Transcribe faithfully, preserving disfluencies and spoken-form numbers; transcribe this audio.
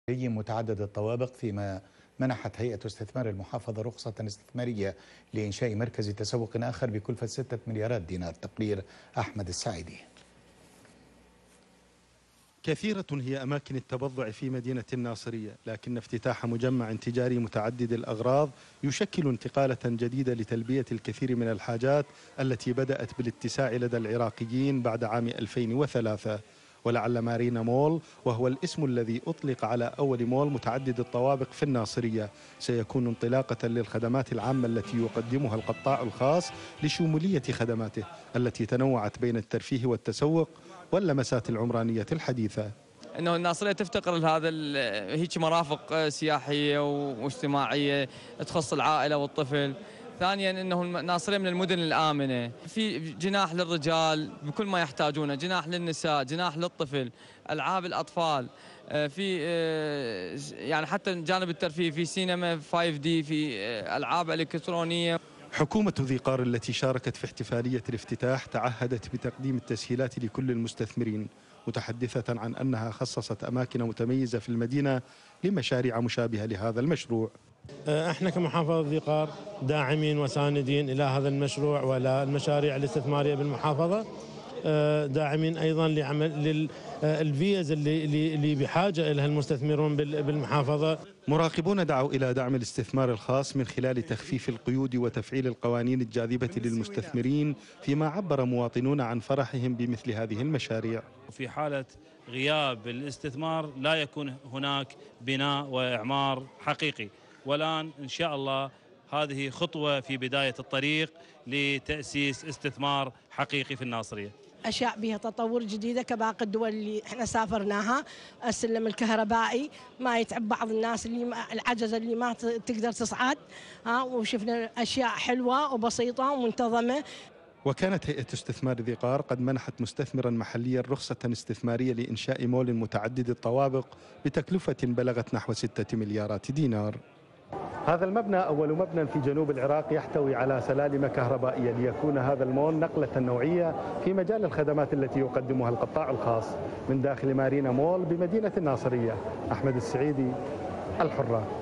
متعدد الطوابق، فيما منحت هيئة استثمار المحافظة رخصة استثمارية لإنشاء مركز تسوق آخر بكلفة ستة مليارات دينار. تقرير أحمد السعيدي. كثيرة هي أماكن التبضع في مدينة الناصرية، لكن افتتاح مجمع تجاري متعدد الأغراض يشكل انتقالة جديدة لتلبية الكثير من الحاجات التي بدأت بالاتساع لدى العراقيين بعد عام ألفين وثلاثة. ولعل مارينا مول، وهو الاسم الذي أطلق على أول مول متعدد الطوابق في الناصرية، سيكون انطلاقة للخدمات العامة التي يقدمها القطاع الخاص لشمولية خدماته التي تنوعت بين الترفيه والتسوق واللمسات العمرانية الحديثة. انه الناصريه تفتقر لهذا هيك مرافق سياحيه واجتماعيه تخص العائله والطفل. ثانيا انه الناصريه من المدن الامنه، في جناح للرجال بكل ما يحتاجونه، جناح للنساء، جناح للطفل، العاب الاطفال، في يعني حتى جانب الترفيه، في سينما فايف دي، في العاب الكترونيه. حكومة ذي قار التي شاركت في احتفالية الافتتاح تعهدت بتقديم التسهيلات لكل المستثمرين، متحدثة عن أنها خصصت أماكن متميزة في المدينة لمشاريع مشابهة لهذا المشروع. احنا كمحافظة ذي قار داعمين وساندين إلى هذا المشروع ولا المشاريع الاستثمارية بالمحافظة، داعمين أيضا لعمل للفيز اللي اللي بحاجة إليها المستثمرون بالمحافظة. مراقبون دعوا إلى دعم الاستثمار الخاص من خلال تخفيف القيود وتفعيل القوانين الجاذبة للمستثمرين، فيما عبر مواطنون عن فرحهم بمثل هذه المشاريع. في حالة غياب الاستثمار لا يكون هناك بناء وإعمار حقيقي، والآن إن شاء الله هذه خطوة في بداية الطريق لتأسيس استثمار حقيقي في الناصرية. أشياء بها تطور جديدة كباقي الدول اللي احنا سافرناها، السلم الكهربائي ما يتعب بعض الناس اللي ما العجزة اللي ما تقدر تصعد، ها وشفنا أشياء حلوة وبسيطة ومنتظمة. وكانت هيئة استثمار ذي قار قد منحت مستثمرا محليا رخصة استثمارية لإنشاء مول متعدد الطوابق بتكلفة بلغت نحو ستة مليارات دينار. هذا المبنى أول مبنى في جنوب العراق يحتوي على سلالم كهربائية ليكون هذا المول نقلة نوعية في مجال الخدمات التي يقدمها القطاع الخاص. من داخل مارينا مول بمدينة الناصرية، أحمد السعيدي، الحرة.